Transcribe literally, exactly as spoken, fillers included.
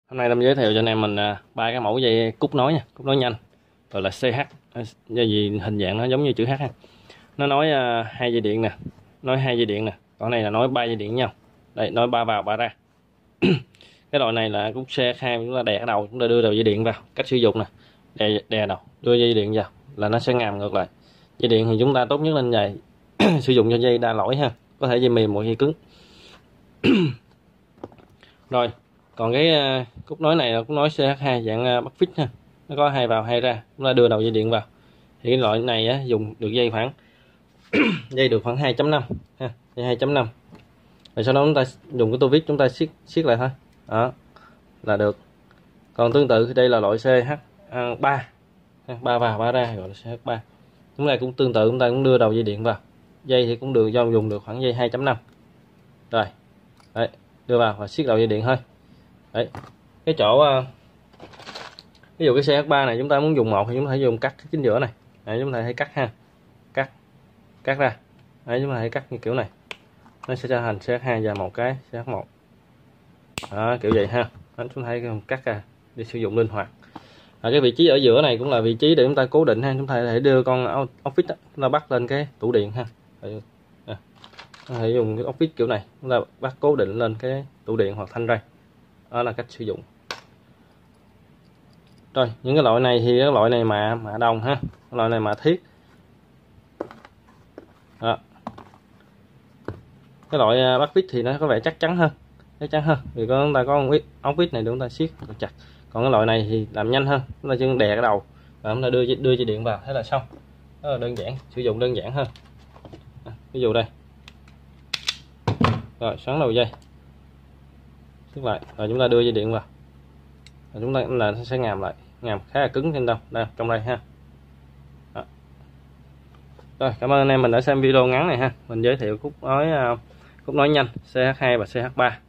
Hôm nay Lâm giới thiệu cho anh em mình ba cái mẫu dây cúc nối nha, cúc nối nhanh, rồi là xê hát, do gì hình dạng nó giống như chữ H ha. Nó nối uh, hai dây điện nè, nối hai dây điện nè, còn này là nối ba dây điện nhau. Đây, nối ba vào ba ra. Cái loại này là cúc xê hai, chúng ta đè cái đầu, chúng ta đưa đầu dây điện vào. Cách sử dụng nè, đè đè đầu, đưa dây điện vào là nó sẽ ngàm ngược lại. Dây điện thì chúng ta tốt nhất lên vậy sử dụng cho dây đa lỗi ha, có thể dây mềm hoặc dây cứng. Rồi, còn cái uh, cúc nối này là cúc nối xê hát hai dạng uh, bắt vít ha, nó có hai vào hai ra, chúng ta đưa đầu dây điện vào. Thì cái loại này á, dùng được dây khoảng dây được khoảng hai chấm năm ha, dây hai chấm năm. Rồi sau đó chúng ta dùng cái tô vít chúng ta siết siết lại thôi, đó là được. Còn tương tự đây là loại xê hát ba, ba vào ba ra gọi là xê hát ba. Chúng ta cũng tương tự, chúng ta cũng đưa đầu dây điện vào. Dây thì cũng được, do dùng được khoảng dây hai chấm năm. Rồi, đấy, đưa vào và siết đầu dây điện thôi. Đấy, cái chỗ ví dụ cái xê hát ba này chúng ta muốn dùng một thì chúng ta phải dùng cắt cái chính giữa này. Đấy, chúng ta hãy cắt ha, cắt cắt ra. Đấy, chúng ta hãy cắt như kiểu này, nó sẽ trở thành xê hát hai và một cái xê hát một. Đó, kiểu vậy ha. Đó, chúng ta hãy cắt ra để sử dụng linh hoạt. À, cái vị trí ở giữa này cũng là vị trí để chúng ta cố định ha. Chúng ta thể đưa con ốc vít chúng ta bắt lên cái tủ điện ha. Đấy, à, chúng ta hãy dùng cái ốc vít kiểu này, chúng ta bắt cố định lên cái tủ điện hoặc thanh ray. Đó là cách sử dụng. Rồi, những cái loại này thì cái loại này mạ mạ đồng ha, cái loại này mạ thiết. Đó. Cái loại bắt vít thì nó có vẻ chắc chắn hơn, chắc chắn hơn. Vì có chúng ta có ống vít này để chúng ta siết chặt. Còn cái loại này thì làm nhanh hơn, chúng ta chỉ đè cái đầu và chúng ta đưa đưa dây điện vào, thế là xong. Rất là đơn giản, sử dụng đơn giản hơn. À, ví dụ đây. Rồi, xoắn đầu dây. Siết lại, rồi chúng ta đưa dây điện vào. Rồi chúng ta là sẽ ngàm lại, ngàm khá là cứng trên đâu, đây trong đây ha. Đó. Rồi, cảm ơn anh em mình đã xem video ngắn này ha. Mình giới thiệu cúc nối uh, cúc nối nhanh xê hát hai và xê hát ba.